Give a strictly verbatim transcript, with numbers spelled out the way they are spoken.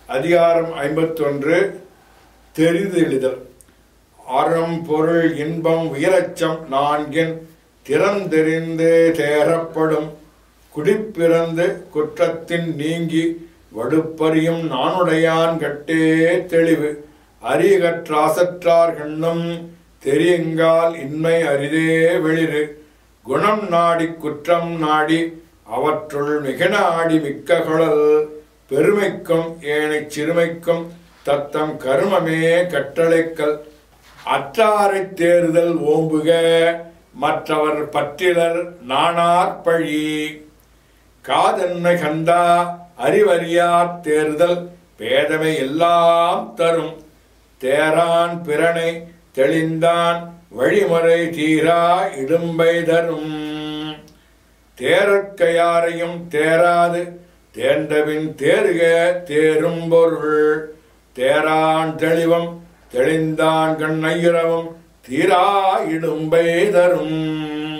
அதிகாரம் ஐம்பத்தொன்று. தெரிதெளிதல். அறம் பொருள் இன்பம் உயிரச்சம் நான்கின் திறந்தெறிந்து தேரப்படும் குடிப்பிறந்து குற்றத்தின் நீங்கி வடுப்பறியும் நானுடையான் கட்டே தெளிவு அறிகற்றாசற்றார் கண்ணும் தெரியுங்கால் இன்மை அரிதே வெளிறு குணம் நாடி குற்றம் நாடி அவற்றுள் மிக நாடி மிக்க குழல் பெருமைக்கும் ஏனை சிறுமைக்கும் தத்தம் கருமமே கட்டளைக்கல் அற்றாரை தேறுதல் ஓம்புக மற்றவர் பற்றிலர் நாணார் பழி காதன்மை கண்டா அறிவறியார் தேர்தல் பேதமை எல்லாம் தரும் தேரான் பிறனை தெளிந்தான் வழிமுறை தீரா இடும்பை தரும் தேரற்கையாரையும் தேராது தேர்ந்தபின் தேறுக தேரும் பொருள் தேரான் தெளிவம் தெளிந்தான் கண்ணையுறவும் தீரா இடும்பை தரும்.